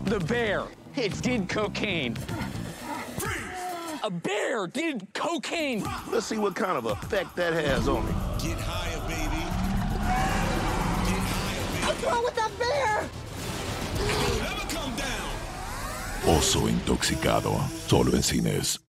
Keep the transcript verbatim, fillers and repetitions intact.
The bear, it did cocaine. A bear did cocaine. Let's see what kind of effect that has on me. Get higher, baby. Get higher, baby. What's wrong with that bear? Don't ever come down. Oso Intoxicado, solo en cines.